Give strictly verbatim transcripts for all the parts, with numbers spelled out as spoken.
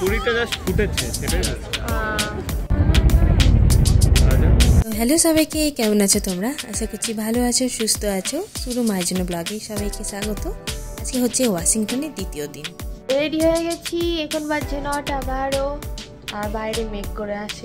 পুরিটা just ফুটেছে সেটাই না। হ্যালো সবাইকে, কেমন আছো তোমরা? আশা করছি ভালো আছো, সুস্থ আছো। শুরু মায়ের জন্য ব্লগে সবাইকে স্বাগত। আজকে হচ্ছে ওয়াশিংটনের দ্বিতীয় দিন। রেডি হয়ে গেছি, এখন বাজছে নটা বারো আর বাইরে মেঘ করে আছে।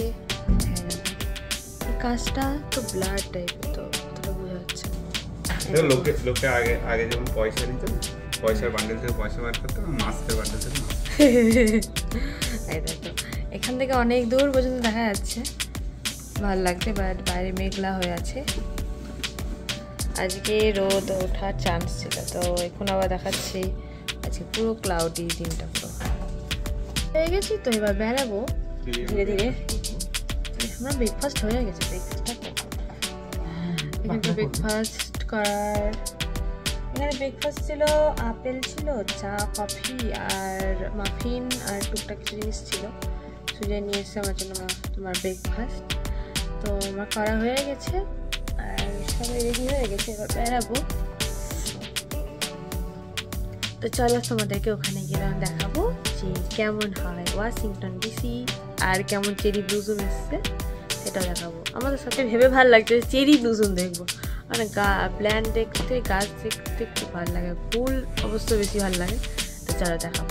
কাজটা তো ব্লার টাইপের, তো অতটা বোঝা যাচ্ছে না। লোকে লোকে আগে আগে যেমন পয়সা নিত, পয়সার বান্ডেল থেকে পয়সা বার করতো, মাস্কের বান্ডেল থেকে মাস্ক। এই দেখো, এখান থেকে অনেক দূর পর্যন্ত দেখা যাচ্ছে, ভালো লাগছে। বাট বাইরে মেঘলা হয়ে আছে। আজকে রোদ ওঠার চান্স ছিল, তো এখন আবার দেখাচ্ছি আজকে পুরো ক্লাউডি দিনটা পুরো। হয়ে গেছি তো, এবার বেড়াবো ধীরে ধীরে। আমরা ব্রেকফাস্ট হয়ে গেছে, ব্রেকফাস্টটা এখানে ব্রেকফাস্ট করার এখানে ব্রেকফাস্ট ছিল, আপেল ছিল, চা, কফি আর মাফিন আর টুকটাক কিছু জিনিস ছিল। সুজয় নিয়ে এসছে আমার জন্য তোমার ব্রেকফাস্ট। তো আমার করা হয়ে গেছে আর সবাই রেডি হয়ে গেছে, এবার বেড়াবো। তো চলো তোমাদেরকে ওখানে গিয়ে দেখাবো যে কেমন হয় ওয়াশিংটন ডিসি আর কেমন চেরি ব্লুজুম এসছে সেটা দেখাবো। আমাদের সাথে ভেবে ভালো লাগছে চেরি ব্লুজুম দেখবো, মানে গা প্ল্যান দেখতে, গাছ দেখতে খুব ভালো লাগে, ফুল অবশ্য বেশি ভালো লাগে। তো চলো দেখাবো।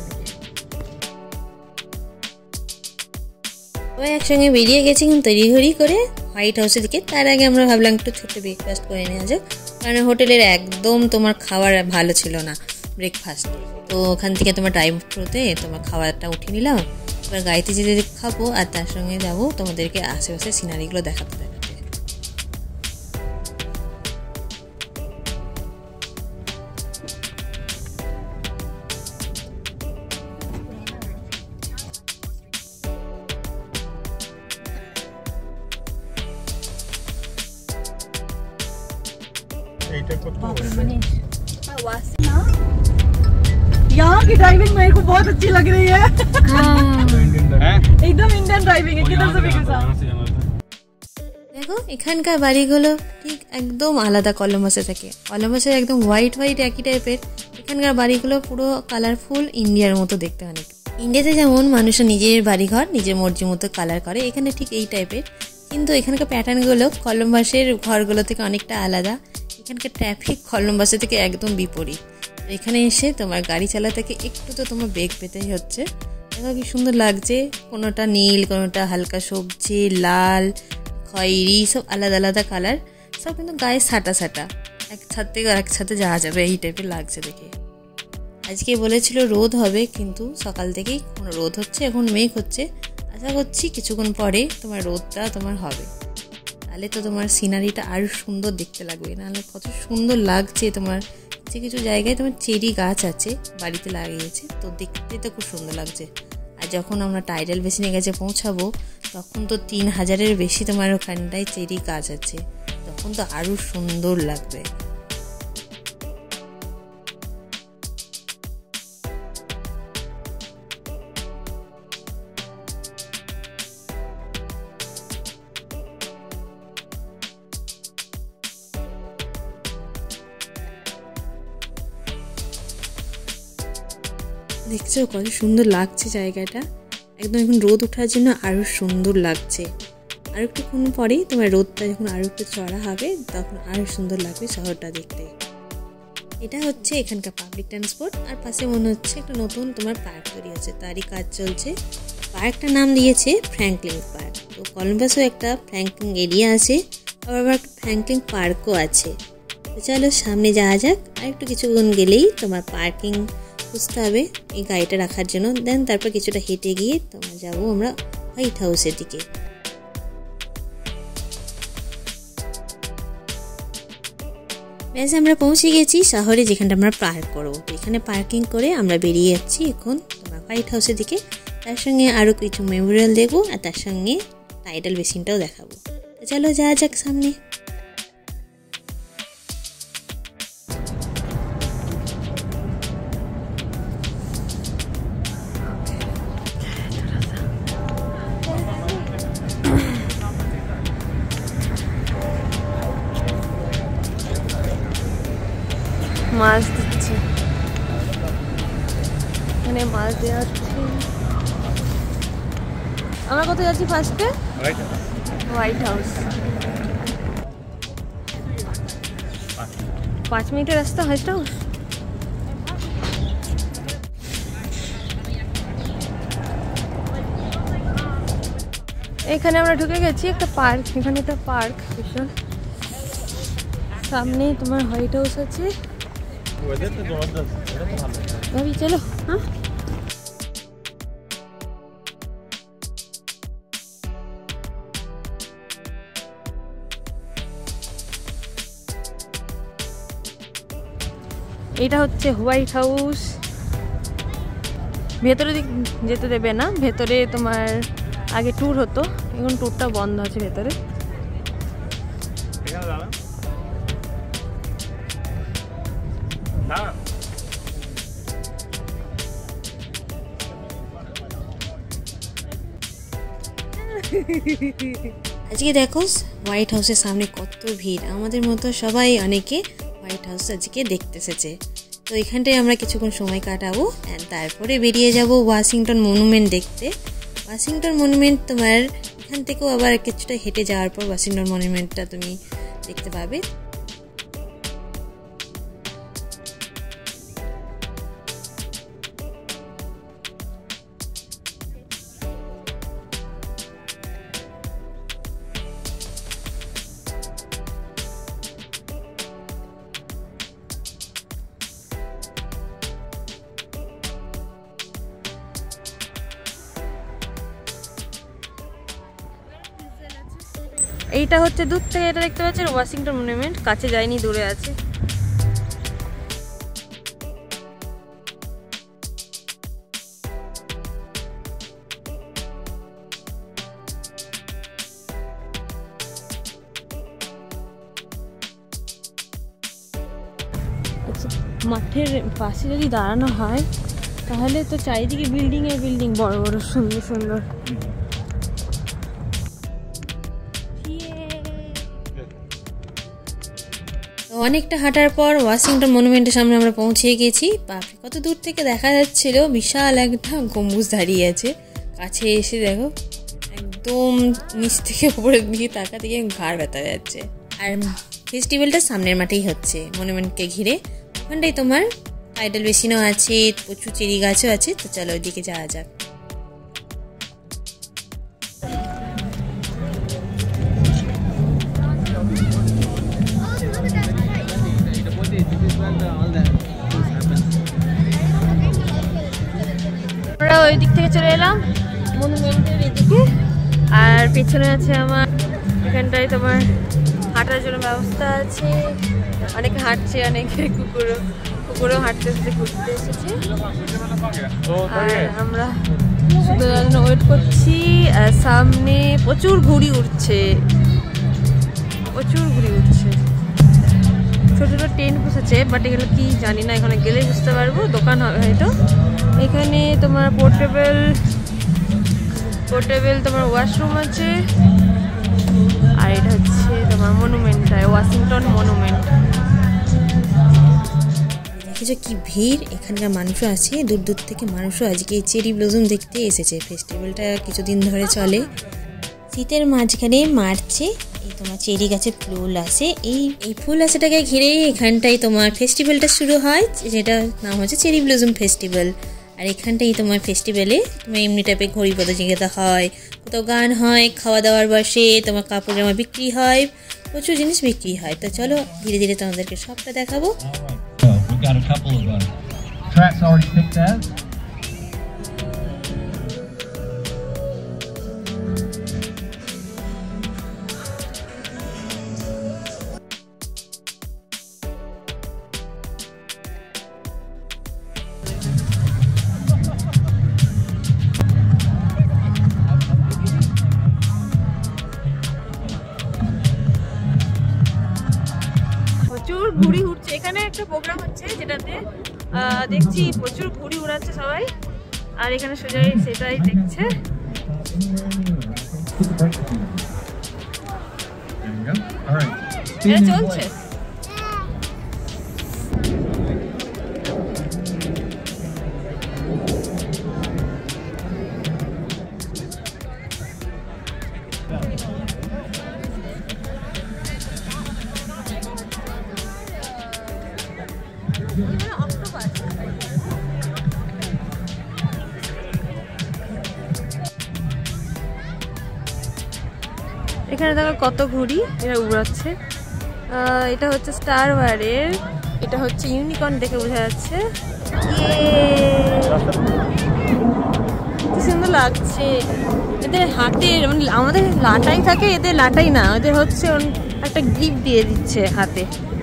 সবাই একসঙ্গে বেরিয়ে গেছি কিন্তু তৈরি করে হোয়াইট হাউসের দিকে। তার আগে আমরা ভাবলাম একটু ছোট্ট ব্রেকফাস্ট করে নেওয়া যাক, কারণ হোটেলের একদম তোমার খাবার ভালো ছিল না ব্রেকফাস্ট। তো ওখান থেকে তোমার ড্রাইভ থ্রুতে তোমার খাবারটা উঠিয়ে নিলাম। এবার গাড়িতে যেতে খাবো আর তার সঙ্গে যাবো তোমাদেরকে আশেপাশে সিনারিগুলো দেখাতে দেখাতে। यहाँ की ड्राइविंग मेरे को बहुत अच्छी लग रही है। एकदम इंडियन ड्राइविंग है, किधर से भी गुजरा। দেখো এখানকার বাড়িগুলো ঠিক একদম আলাদা কলম্বাসে থেকে। কলম্বাসের একদম হোয়াইট হোয়াইট একই টাইপের, এখানকার বাড়িগুলো পুরো কালারফুল, ইন্ডিয়ার মতো দেখতে। অনেক ইন্ডিয়াতে যেমন মানুষের নিজের বাড়িঘর নিজের মর্জি মতো কালার করে, এখানে ঠিক এই টাইপের। কিন্তু এখানকার প্যাটার্নগুলো কলম্বাসের ঘরগুলো থেকে অনেকটা আলাদা। এখানকার ট্রাফিক কলম্বাসের থেকে একদম বিপরীত। এখানে এসে তোমার গাড়ি চালা থেকে একটু তো তোমার বেগ পেতেই হচ্ছে। দেখো কি সুন্দর লাগছে, কোনোটা নীল, কোনোটা হালকা সবজি, লাল, খয়েরি, সব আলাদা আলাদা কালার, সব কিন্তু গায়ে সাটা সাটা, এক ছাদ থেকে আর এক ছাদে যাওয়া যাবে এই টাইপের লাগছে দেখে। আজকে বলেছিল রোদ হবে, কিন্তু সকাল থেকেই কোনো রোদ হচ্ছে, এখন মেঘ হচ্ছে। আশা করছি কিছুক্ষণ পরে তোমার রোদটা তোমার হবে, তাহলে তো তোমার সিনারিটা আরও সুন্দর দেখতে লাগবে। নাহলে কত সুন্দর লাগছে। তোমার কিছু কিছু জায়গায় তোমার চেরি গাছ আছে, বাড়িতে লাগিয়েছে, তো দেখতে তো খুব সুন্দর লাগছে। আর যখন আমরা টাইডাল বেসিনের কাছে পৌঁছাবো তখন তো তিন হাজারের বেশি তোমার ওখানটায় চেরি গাছ আছে, তখন তো আরও সুন্দর লাগবে। দেখছো কত সুন্দর লাগছে জায়গাটা, একদম এখন রোদ ওঠার জন্য আরও সুন্দর লাগছে। আর একটুক্ষণ পরেই তোমার রোদটা যখন আরও একটু চড়া হবে তখন আরও সুন্দর লাগবে শহরটা দেখতে। এটা হচ্ছে এখানকার পাবলিক ট্রান্সপোর্ট, আর পাশে মনে হচ্ছে একটা নতুন তোমার পার্ক তৈরি হচ্ছে, তারই কাজ চলছে। পার্কটার নাম দিয়েছে ফ্র্যাঙ্কলিন পার্ক। তো কলম্বাসেও একটা ফ্র্যাঙ্কলিন এরিয়া আছে, আবার আবার একটা ফ্র্যাঙ্কলিন পার্কও আছে। তো চলো সামনে যাওয়া যাক। আর একটু কিছুক্ষণ গেলেই তোমার পার্কিং খুঁজতে হবে এই গাড়িটা রাখার জন্য। দেন তারপর কিছুটা হেঁটে গিয়ে তোমরা যাবো আমরা হোয়াইট হাউসের দিকে। ব্যাস আমরা পৌঁছে গেছি শহরে, যেখানটা আমরা পার্ক করবো। তো এখানে পার্কিং করে আমরা বেরিয়ে যাচ্ছি এখন তোমার হোয়াইট হাউসের দিকে। তার সঙ্গে আরও কিছু মেমোরিয়াল দেখবো আর তার সঙ্গে টাইডাল বেসিনটাও দেখাবো। তো চলো যাওয়া যাক সামনে। মাছ দিচ্ছে, এখানে মাছ দেওয়া হচ্ছে। আমরা কোথায় যাচ্ছি ফার্স্টে? White house. পাঁচ মিনিটের রাস্তা হোয়াইট হাউস। এখানে আমরা ঢুকে গেছি একটা পার্ক। এখানে একটা পার্ক ভীষণ, সামনেই তোমার হোয়াইট হাউস আছে। ভাবি চলো। হ্যাঁ এটা হচ্ছে হোয়াইট হাউস। ভেতরে দিক যেতে দেবে না, ভেতরে তোমার আগে ট্যুর হতো, এখন ট্যুরটা বন্ধ আছে ভেতরে। আজকে দেখো হোয়াইট হাউসের সামনে কত ভিড়, আমাদের মতো সবাই অনেকে হোয়াইট হাউস আজকে দেখতে এসেছে। তো এখানটায় আমরা কিছুক্ষণ সময় কাটাবো অ্যান্ড তারপরে বেরিয়ে যাব ওয়াশিংটন মনুমেন্ট দেখতে। ওয়াশিংটন মনুমেন্ট তোমার এখান থেকেও আবার কিছুটা হেঁটে যাওয়ার পর ওয়াশিংটন মনুমেন্টটা তুমি দেখতে পাবে। এইটা হচ্ছে দূর থেকে এটা দেখতে পাচ্ছেন ওয়াশিংটন মনুমেন্ট, কাছে যায়নি, দূরে আছে। মাঠের পাশে যদি দাঁড়ানো হয় তাহলে তো চারিদিকে বিল্ডিং এ বিল্ডিং, বড় বড় সুন্দর সুন্দর। অনেকটা হাঁটার পর ওয়াশিংটন মনুমেন্টের সামনে আমরা পৌঁছে গেছি। বাপরে কত দূর থেকে দেখা যাচ্ছিল, বিশাল একটা গম্বুজ দাঁড়িয়ে আছে। কাছে এসে দেখো একদম নিচ থেকে উপরের দিকে তাকা থেকে ঘাড় ব্যথা যাচ্ছে। আর ফেস্টিভ্যালটা সামনের মাঠেই হচ্ছে মনুমেন্টকে ঘিরে। ওখানটাই তোমার টাইডাল বেসিনও আছে, প্রচুর চেরি গাছও আছে। তো চলো ওইদিকে যাওয়া যাক। আমরা ওই দিক থেকে চলে এলাম মনুমেন্টের এদিকে, আর পেছনে আছে আমার এখানটায় তোমার হাঁটার জন্য ব্যবস্থা আছে। অনেকে হাঁটছে, অনেকে কুকুরও কুকুরও হাঁটতে এসেছে, ঘুরতে এসেছে। আর আমরা শুধু জন্য ওয়েট করছি। আর সামনে প্রচুর ঘুড়ি উঠছে, প্রচুর ঘুড়ি উঠছে। ছোটো ছোটো টেন্ট বসেছে, বাট এগুলো কি জানি না, এখানে গেলে বুঝতে পারবো। দোকান হবে হয়তো। এখানে তোমার পোর্টেবল পোর্টেবল তোমার ওয়াশরুম আছে। আর এটা হচ্ছে তোমার মনুমেন্ট, ওয়াশিংটন মনুমেন্ট। দেখেছো কি ভিড়, এখানকার মানুষও আছে, দূর দূর থেকে মানুষও আজকে এই চেরি ব্লজম দেখতে এসেছে। ফেস্টিভ্যালটা কিছুদিন ধরে চলে। শীতের মাঝখানে মার্চে এই তোমার চেরি গাছে ফুল আসে। এই এই ফুল আসাটাকে ঘিরেই এখানটাই তোমার ফেস্টিভ্যালটা শুরু হয়, যেটা নাম হচ্ছে চেরি ব্লজম ফেস্টিভ্যাল। আর এখানটাই তোমার ফেস্টিভ্যালে তোমার এমনি টাইপের ঘড়ি প্রতিযোগিতা হয়, কোথাও গান হয়, খাওয়া দাওয়ার বসে, তোমার কাপড় জামা বিক্রি হয়, প্রচুর জিনিস বিক্রি হয়। তো চলো ধীরে ধীরে তোমাদেরকে সবটা দেখাবো। প্রচুর ঘুড়ি উঠছে। এখানে একটা প্রোগ্রাম হচ্ছে যেটাতে দেখছি প্রচুর ঘুড়ি উড়াচ্ছে সবাই, আর এখানে সোজাই সেটাই দেখছে। এটা চলছে। এখানে দেখো কত ঘুড়ি এরা উড়াচ্ছে। এটা হচ্ছে স্টার ওয়ারের, এটা হচ্ছে ইউনিকর্ন দেখে বোঝা যাচ্ছে। কি সুন্দর লাগছে। এদের হাতে মানে আমাদের লাটাই থাকে, এদের লাটাই না, এদের হচ্ছে একটা গ্রিপ দিয়ে দিচ্ছে হাতে।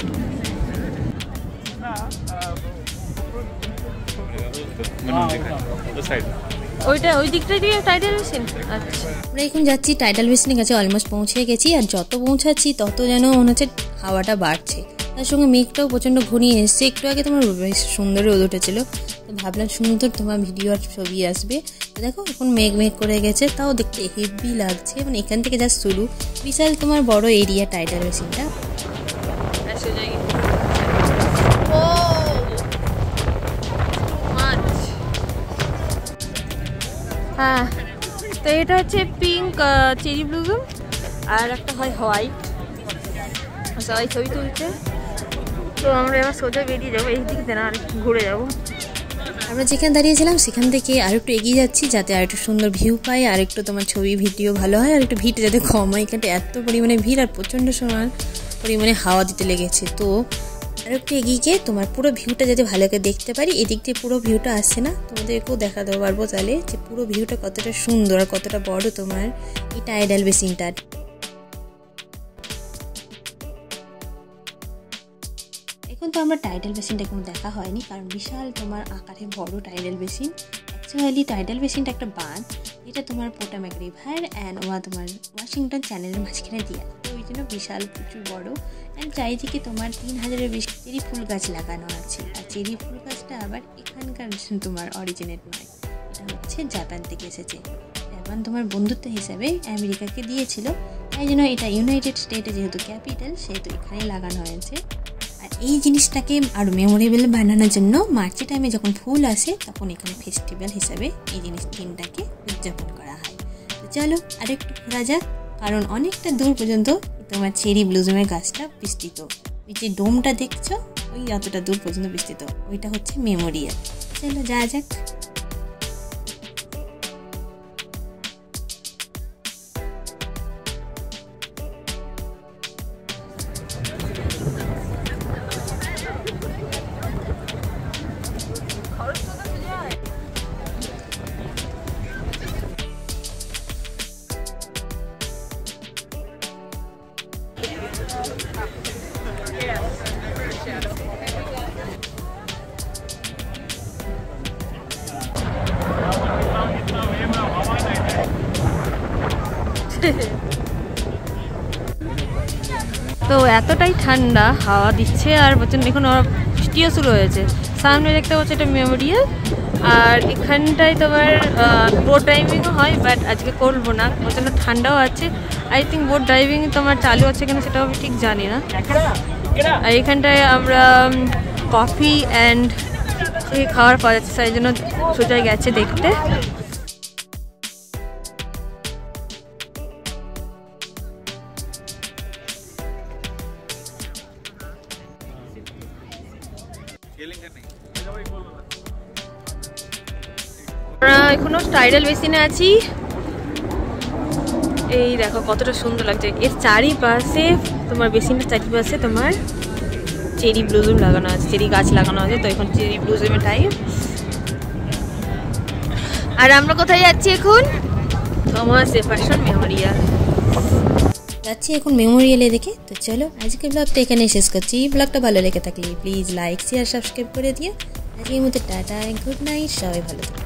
ওইটা ওই দিকটা দিয়ে টাইডাল বেসিন। আচ্ছা, আমরা এখন যাচ্ছি টাইডাল বেসিনের কাছে, অলমোস্ট পৌঁছে গেছি। আর যত পৌঁছাচ্ছি তত যেন মনে হচ্ছে হাওয়াটা বাড়ছে, তার সঙ্গে মেঘটাও প্রচণ্ড ঘনিয়ে এসছে। একটু আগে তোমার বেশ সুন্দর রোদ উঠেছিল, তো ভাবলাম সুন্দর তোমার ভিডিও আর ছবি আসবে। তো দেখো এখন মেঘ মেঘ করে গেছে, তাও দেখতে হেভি লাগছে। মানে এখান থেকে যা শুরু, বিশাল তোমার বড় এরিয়া টাইডাল বেসিনটা। হ্যাঁ, তো এটা হচ্ছে পিঙ্ক চেরি ব্লুজম, আর একটা হয় হোয়াইট। সবাই ছবি তুলছে। তো আমরা এবার সোজা বেরিয়ে যাবো এই দিক দিয়ে, না আর একটু ঘুরে যাবো। আমরা যেখানে দাঁড়িয়েছিলাম সেখান থেকে আর একটু এগিয়ে যাচ্ছি, যাতে আর একটু সুন্দর ভিউ পাই, আর একটু তোমার ছবি ভিডিও ভালো হয়, আর একটু ভিড়টা যাতে কম হয়। এখানটা এত পরিমাণে ভিড় আর প্রচণ্ড সময় পরিমাণে হাওয়া দিতে লেগেছে। তো আর একটু এগিয়ে গিয়ে তোমার পুরো ভিউটা যাতে ভালো করে দেখতে পারি। এদিক দিয়ে পুরো ভিউটা আসছে না, তোমাদেরকেও দেখাতে পারবো তাহলে যে পুরো ভিউটা কতটা সুন্দর আর কতটা বড় তোমার এই টাইডাল বেসিনটা। এখন তো আমরা টাইডাল বেসিনটা কোনো দেখা হয়নি, কারণ বিশাল তোমার আকারে বড় টাইডাল বেসিন। অ্যাকচুয়ালি টাইডাল বেসিনটা একটা বাঁধ, যেটা তোমার পোটামেক রিভার অ্যান্ড ওয়া তোমার ওয়াশিংটন চ্যানেলের মাঝখানে দিয়ে, তো ওই জন্য বিশাল প্রচুর বড়। অ্যান্ড চারিদিকে তোমার তিন হাজারের বেশি চেরি ফুল গাছ লাগানো আছে। আর চেরি ফুল গাছটা আবার এখানকার তোমার অরিজিনেট নয়, এটা হচ্ছে জাপান থেকে এসেছে। জাপান তোমার বন্ধুত্ব হিসাবে আমেরিকাকে দিয়েছিল, তাই জন্য এটা ইউনাইটেড স্টেটে যেহেতু ক্যাপিটাল, সেহেতু এখানে লাগানো হয়েছে। আর এই জিনিসটাকে আরও মেমোরেবল বানানোর জন্য মার্চের টাইমে যখন ফুল আসে তখন এখানে ফেস্টিভ্যাল হিসাবে এই জিনিস দিনটাকে উদযাপন করা হয়। তো চলো আরেকটু ঘোরা যাক, কারণ অনেকটা দূর পর্যন্ত তোমার চেরি ব্লুজমের গাছটা বিস্তৃত। ওই যে ডোমটা দেখছো ওই অতটা দূর পর্যন্ত বিস্তৃত, ওইটা হচ্ছে মেমোরিয়াল। চলো যাওয়া যাক। তো এতটাই ঠান্ডা হাওয়া দিচ্ছে, আর প্রচন্ড এখন বৃষ্টিও শুরু হয়েছে। সামনে দেখতে পাচ্ছি এটা মেমোরিয়াল, আর এখানটায় তোমার বোট ড্রাইভিংও হয়, বাট আজকে করবো না, প্রচন্ড ঠান্ডাও আছে। আই থিঙ্ক বোট ড্রাইভিং তোমার চালু আছে কিনা সেটাও আমি ঠিক জানি না। আর এখানটায় আমরা কফি অ্যান্ড খাবার পাওয়া যাচ্ছে, সেই জন্য সোজা গেছে দেখতে। আমরা এখনো টাইডাল বেসিনে আছি। এই দেখো কতটা সুন্দর লাগছে। এর চারিপাশে তোমার বেসিনের চারিপাশে তোমার চেরি ব্লুজম লাগানো আছে, চেরি গাছ লাগানো আছে। তো এখন চেরি ব্লুজমের টাইম। আর আমরা কোথায় যাচ্ছি এখন? থমাস জেফারসন মেমোরিয়াল যাচ্ছি এখন মেমোরিয়ালে দেখে। তো চলো আজকের ব্লগটা এখানে শেষ করছি। ব্লগটা ভালো লেগে থাকলে প্লিজ লাইক শেয়ার সাবস্ক্রাইব করে দিও। আজকের মতো টাটা, গুড নাইট, সবাই ভালো থাকো।